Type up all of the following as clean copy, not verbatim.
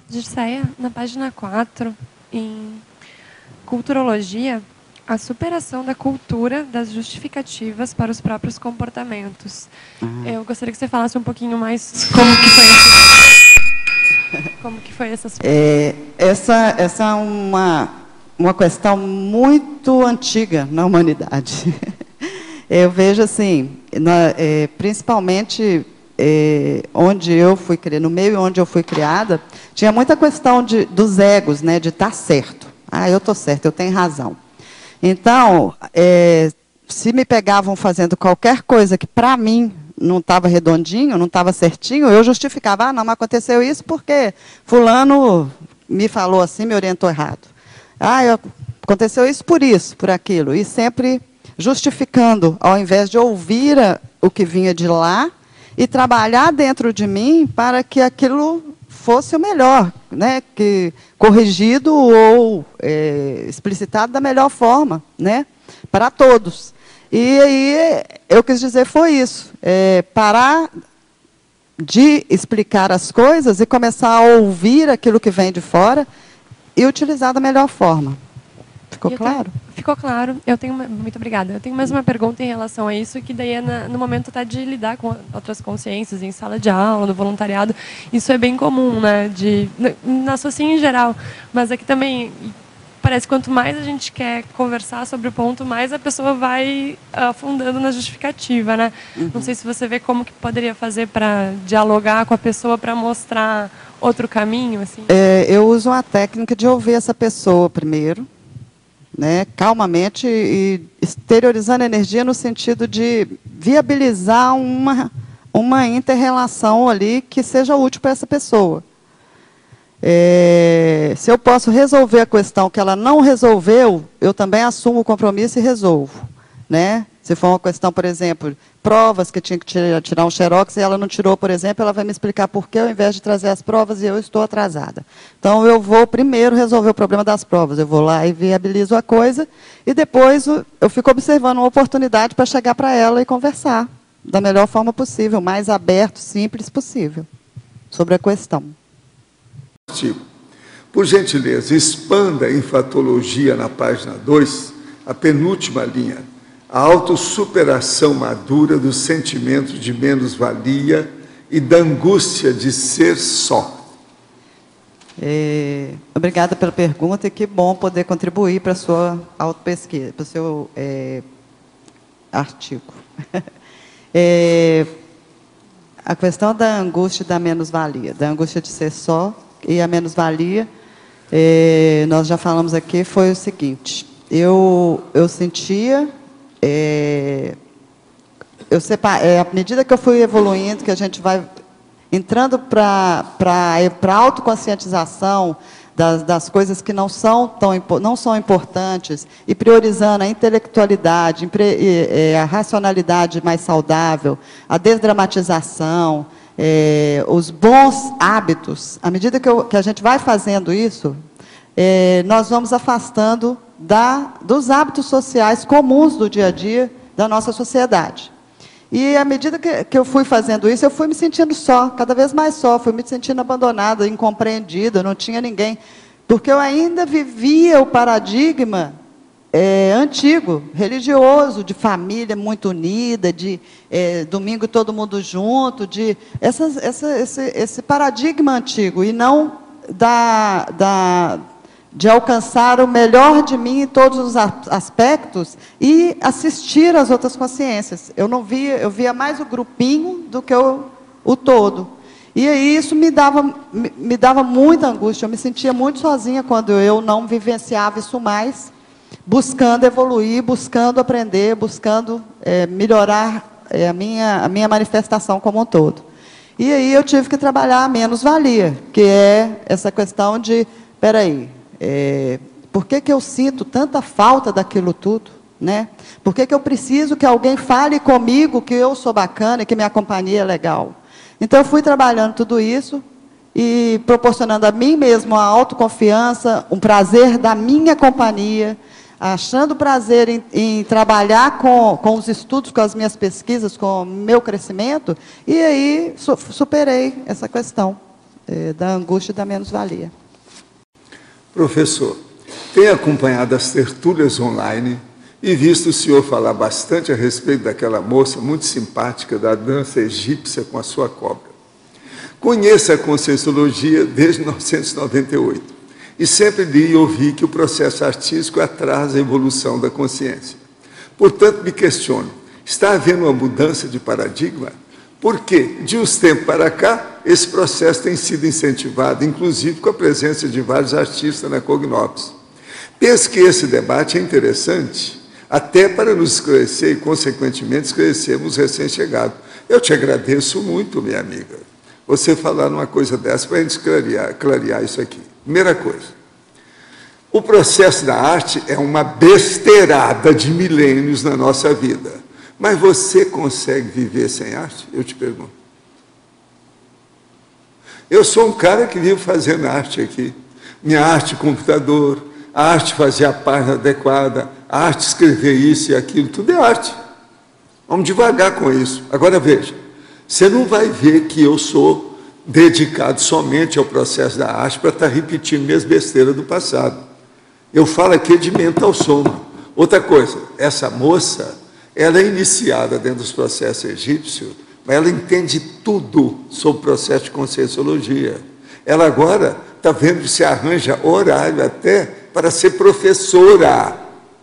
Dirceia, na página 4, em Culturologia, a superação da cultura das justificativas para os próprios comportamentos. Eu gostaria que você falasse um pouquinho mais como que foi essa superação. Essa é uma questão muito antiga na humanidade. Eu vejo assim, principalmente onde eu fui criada, no meio onde eu fui criada, tinha muita questão dos egos, né, de estar certo. Ah, eu estou certo, eu tenho razão. Então, se me pegavam fazendo qualquer coisa que, para mim, não estava redondinho, não estava certinho, eu justificava. Ah, não, mas aconteceu isso porque fulano me falou assim, me orientou errado. Ah, aconteceu isso, por aquilo. E sempre justificando, ao invés de ouvir o que vinha de lá e trabalhar dentro de mim para que aquilo fosse o melhor, né, que corrigido ou explicitado da melhor forma, né, para todos. E aí eu quis dizer foi isso, parar de explicar as coisas e começar a ouvir aquilo que vem de fora e utilizar da melhor forma. Ficou claro? Ficou claro. Muito obrigada. Eu tenho mais uma pergunta em relação a isso, que daí é no momento até de lidar com outras consciências, em sala de aula, no voluntariado. Isso é bem comum, né? Na sociedade em geral. Mas aqui também, parece que quanto mais a gente quer conversar sobre o ponto, mais a pessoa vai afundando na justificativa, né? Uhum. Não sei se você vê como que poderia fazer para dialogar com a pessoa, para mostrar outro caminho, assim. Eu uso a técnica de ouvir essa pessoa primeiro, né, calmamente e exteriorizando a energia no sentido de viabilizar uma inter-relação ali que seja útil para essa pessoa. Se eu posso resolver a questão que ela não resolveu, eu também assumo o compromisso e resolvo, né? Se for uma questão, por exemplo, provas que tinha que tirar um xerox e ela não tirou, por exemplo, ela vai me explicar por que, ao invés de trazer as provas, eu estou atrasada. Então, eu vou primeiro resolver o problema das provas. Eu vou lá e viabilizo a coisa, e depois eu fico observando uma oportunidade para chegar para ela e conversar da melhor forma possível, mais aberto, simples possível, sobre a questão. Por gentileza, expanda em Fatologia, na página 2, a penúltima linha. A autossuperação madura do sentimento de menos-valia e da angústia de ser só. Obrigada pela pergunta e que bom poder contribuir para a sua autopesquisa, para o seu artigo. A questão da angústia e da menos-valia, da angústia de ser só e a menos-valia, nós já falamos aqui, foi o seguinte, eu sentia... à medida que eu fui evoluindo, que a gente vai entrando para a autoconscientização das coisas que não são importantes e priorizando a intelectualidade, a racionalidade mais saudável, a desdramatização, os bons hábitos, à medida que a gente vai fazendo isso, nós vamos afastando dos hábitos sociais comuns do dia a dia da nossa sociedade. E, à medida que eu fui fazendo isso, eu fui me sentindo só, cada vez mais só, fui me sentindo abandonada, incompreendida, não tinha ninguém. Porque eu ainda vivia o paradigma antigo, religioso, de família muito unida, de domingo todo mundo junto, esse paradigma antigo, e não de alcançar o melhor de mim em todos os aspectos e assistir às outras consciências. Eu via mais o grupinho do que o todo. E aí isso me dava muita angústia, eu me sentia muito sozinha quando eu não vivenciava isso mais, buscando evoluir, buscando aprender, buscando melhorar a minha manifestação como um todo. E aí eu tive que trabalhar a menos-valia, que é essa questão de, espera aí, por que eu sinto tanta falta daquilo tudo? Né? Por que eu preciso que alguém fale comigo que eu sou bacana e que minha companhia é legal? Então, eu fui trabalhando tudo isso e proporcionando a mim mesmo a autoconfiança, um prazer da minha companhia, achando prazer em trabalhar com os estudos, com as minhas pesquisas, com o meu crescimento, e aí superei essa questão. da angústia e da menos-valia. Professor, tenho acompanhado as tertúlias online e visto o senhor falar bastante a respeito daquela moça muito simpática da dança egípcia com a sua cobra. Conheço a Conscienciologia desde 1998 e sempre li e ouvi que o processo artístico atrasa a evolução da consciência. Portanto, me questiono, está havendo uma mudança de paradigma? Porque, de uns tempos para cá, esse processo tem sido incentivado, inclusive com a presença de vários artistas na Cognops. Penso que esse debate é interessante, até para nos esclarecer e, consequentemente, esclarecermos os recém-chegados. Eu te agradeço muito, minha amiga, você falar numa coisa dessa para a gente clarear isso aqui. Primeira coisa, o processo da arte é uma besteirada de milênios na nossa vida. Mas você consegue viver sem arte? Eu te pergunto. Eu sou um cara que vivo fazendo arte aqui. Minha arte computador, a arte fazer a página adequada, a arte escrever isso e aquilo, tudo é arte. Vamos devagar com isso. Agora veja, você não vai ver que eu sou dedicado somente ao processo da arte para estar repetindo minhas besteiras do passado. Eu falo aqui de mental soma. Outra coisa, essa moça, ela é iniciada dentro dos processos egípcios, mas ela entende tudo sobre o processo de conscienciologia. Ela agora está vendo que se arranja horário até para ser professora.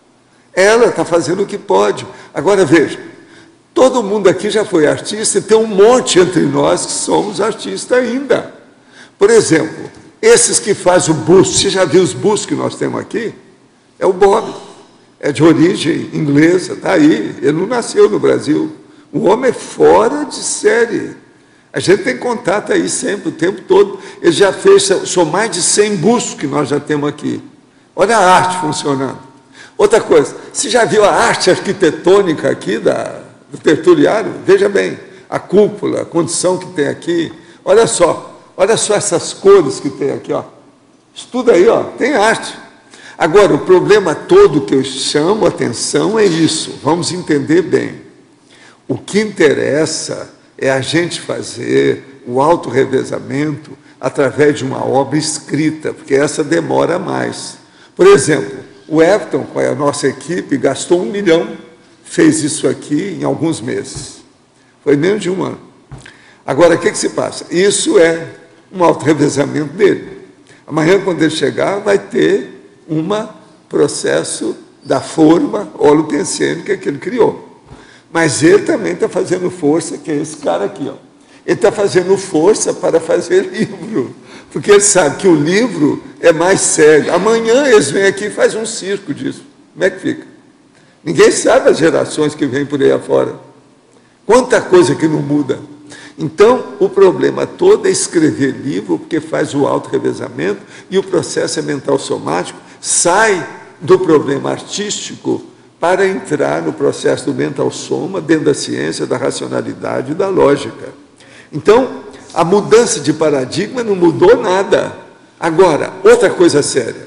Ela está fazendo o que pode. Agora veja, todo mundo aqui já foi artista e tem um monte entre nós que somos artistas ainda. Por exemplo, esses que fazem o busto, você já viu os bustos que nós temos aqui? É o Bob, é de origem inglesa, está aí, ele não nasceu no Brasil. O homem é fora de série. A gente tem contato aí sempre, o tempo todo. Ele já fez, são mais de 100 bustos que nós já temos aqui. Olha a arte funcionando. Outra coisa, você já viu a arte arquitetônica aqui do tertuliário? Veja bem, a cúpula, a condição que tem aqui. Olha só essas cores que tem aqui, ó. Estuda aí, ó, tem arte. Agora, o problema todo que eu chamo a atenção é isso. Vamos entender bem. O que interessa é a gente fazer o autorrevezamento através de uma obra escrita, porque essa demora mais. Por exemplo, o Everton, com a nossa equipe, gastou 1 milhão, fez isso aqui em alguns meses. Foi menos de 1 ano. Agora, o que se passa? Isso é um autorrevezamento dele. Amanhã, quando ele chegar, vai ter um processo da forma holopensênica que ele criou. Mas ele também está fazendo força, que é esse cara aqui, ó. Ele está fazendo força para fazer livro, porque ele sabe que o livro é mais sério. Amanhã eles vêm aqui e fazem um circo disso. Como é que fica? Ninguém sabe as gerações que vêm por aí afora. Quanta coisa que não muda. Então, o problema todo é escrever livro, porque faz o autorrevezamento e o processo mental somático sai do problema artístico para entrar no processo do mental soma, dentro da ciência, da racionalidade e da lógica. Então, a mudança de paradigma não mudou nada. Agora, outra coisa séria.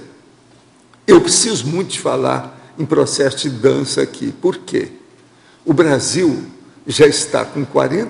Eu preciso muito de falar em processo de dança aqui. Por quê? O Brasil já está com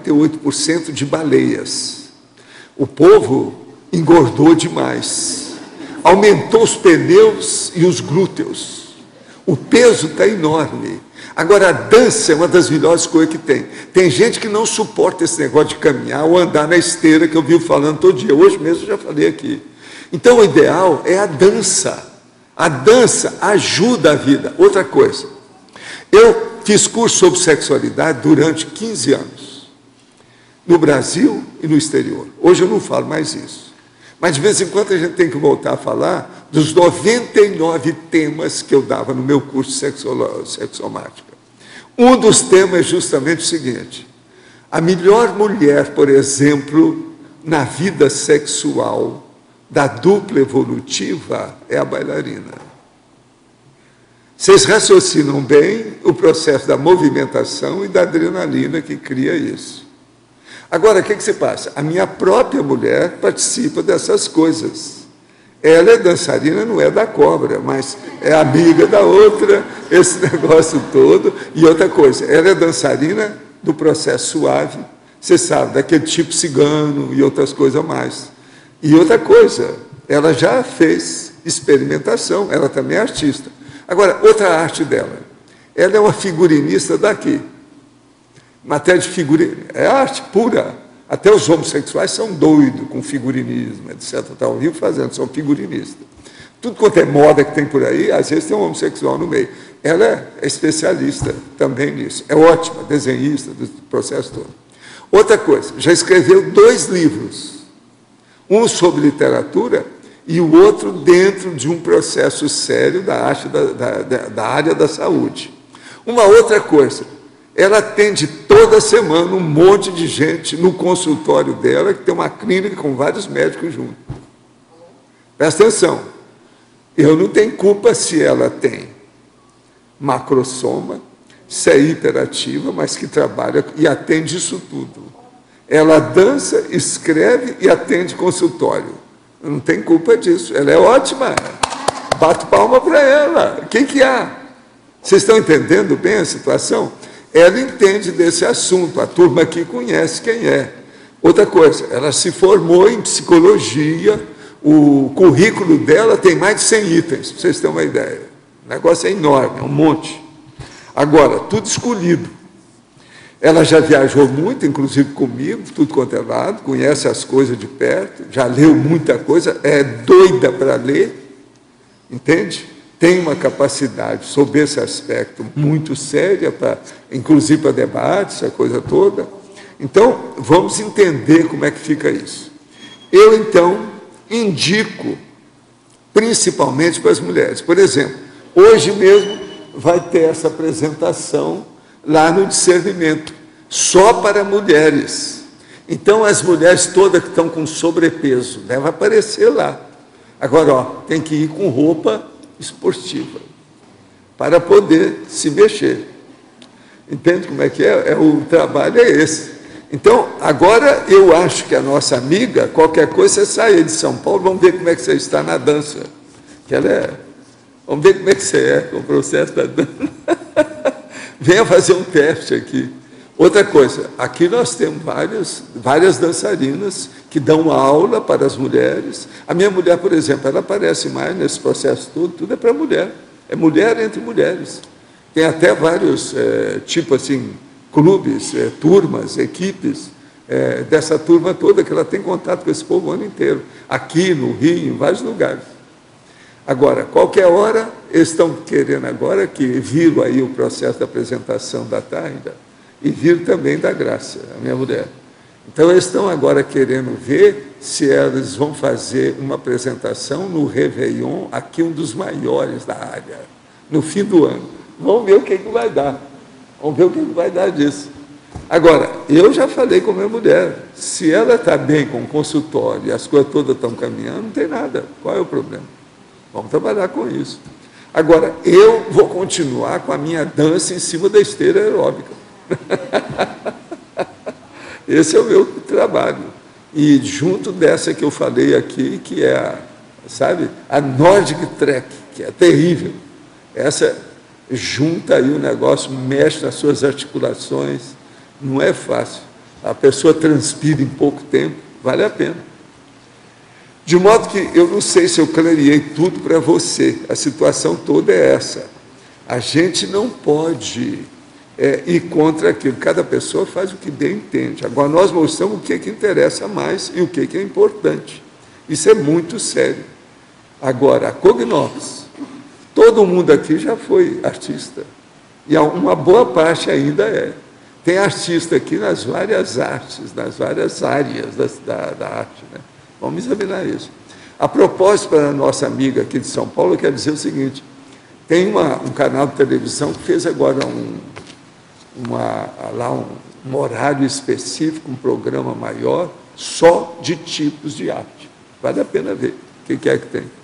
48% de baleias. O povo engordou demais. Aumentou os pneus e os glúteos. O peso está enorme. Agora, a dança é uma das melhores coisas que tem. Tem gente que não suporta esse negócio de caminhar ou andar na esteira, que eu vivo falando todo dia. Hoje mesmo eu já falei aqui. Então, o ideal é a dança. A dança ajuda a vida. Outra coisa, eu fiz curso sobre sexualidade durante 15 anos. No Brasil e no exterior. Hoje eu não falo mais isso. Mas, de vez em quando, a gente tem que voltar a falar dos 99 temas que eu dava no meu curso de sexomática. Um dos temas é justamente o seguinte: a melhor mulher, por exemplo, na vida sexual da dupla evolutiva é a bailarina. Vocês raciocinam bem o processo da movimentação e da adrenalina que cria isso. Agora, o que se passa? A minha própria mulher participa dessas coisas. Ela é dançarina, não é da cobra, mas é amiga da outra, esse negócio todo. E outra coisa, ela é dançarina do processo suave, você sabe, daquele tipo cigano e outras coisas mais. E outra coisa, ela já fez experimentação, ela também é artista. Agora, outra arte dela, ela é uma figurinista daqui. Matéria de figurino, é arte pura. Até os homossexuais são doidos com figurinismo, etc. Está ao vivo fazendo, são figurinistas. Tudo quanto é moda que tem por aí, às vezes tem um homossexual no meio. Ela é especialista também nisso. É ótima, desenhista do processo todo. Outra coisa, já escreveu 2 livros. Um sobre literatura e o outro dentro de um processo sério da arte da área da saúde. Uma outra coisa, ela atende toda semana um monte de gente no consultório dela, que tem uma clínica com vários médicos juntos. Presta atenção, eu não tenho culpa se ela tem macrossoma, se é hiperativa, mas que trabalha e atende isso tudo. Ela dança, escreve e atende consultório. Eu não tenho culpa disso, ela é ótima. Bato palma para ela. O que há? Vocês estão entendendo bem a situação? Ela entende desse assunto, a turma aqui conhece quem é. Outra coisa, ela se formou em psicologia, o currículo dela tem mais de 100 itens, para vocês terem uma ideia. O negócio é enorme, é um monte. Agora, tudo escolhido. Ela já viajou muito, inclusive comigo, tudo quanto é lado, conhece as coisas de perto, já leu muita coisa, é doida para ler, entende? Tem uma capacidade sobre esse aspecto muito séria, inclusive para debate, essa coisa toda. Então, vamos entender como é que fica isso. Eu, então, indico, principalmente para as mulheres. Por exemplo, hoje mesmo vai ter essa apresentação lá no discernimento, só para mulheres. Então, as mulheres todas que estão com sobrepeso, devem aparecer lá. Agora, ó, tem que ir com roupa esportiva, para poder se mexer. Entende como é que é? O trabalho é esse. Então, agora eu acho que a nossa amiga, qualquer coisa, você sai de São Paulo, vamos ver como é que você está na dança. Que ela é... Vamos ver como é que você é com o processo da dança. Venha fazer um teste aqui. Outra coisa, aqui nós temos várias dançarinas que dão aula para as mulheres. A minha mulher, por exemplo, ela aparece mais nesse processo todo, tudo é para mulher. É mulher entre mulheres. Tem até vários, tipo assim, clubes, turmas, equipes, dessa turma toda, que ela tem contato com esse povo o ano inteiro. Aqui, no Rio, em vários lugares. Agora, qualquer hora, eles estão querendo agora que viram aí o processo da apresentação da Tárida e viram também da Graça, a minha mulher. Então, eles estão agora querendo ver se eles vão fazer uma apresentação no Réveillon, aqui um dos maiores da área, no fim do ano. Vamos ver o que vai dar. Vamos ver o que vai dar disso. Agora, eu já falei com a minha mulher, se ela está bem com o consultório e as coisas todas estão caminhando, não tem nada. Qual é o problema? Vamos trabalhar com isso. Agora, eu vou continuar com a minha dança em cima da esteira aeróbica. Esse é o meu trabalho. E junto dessa que eu falei aqui, que é a Nordic Trek, que é terrível. Essa junta aí o negócio, mexe nas suas articulações, não é fácil. A pessoa transpira em pouco tempo, vale a pena. De modo que eu não sei se eu clareei tudo para você, a situação toda é essa. A gente não pode ir contra aquilo, cada pessoa faz o que bem entende. Agora, nós mostramos o que interessa mais e o que é importante. Isso é muito sério. Agora, a Cognox, todo mundo aqui já foi artista, e uma boa parte ainda é. Tem artista aqui nas várias artes, nas várias áreas da arte, né? Vamos examinar isso. A propósito, para a nossa amiga aqui de São Paulo, eu quero dizer o seguinte, tem um canal de televisão que fez agora um horário específico, um programa maior, só de tipos de arte. Vale a pena ver o que é que tem.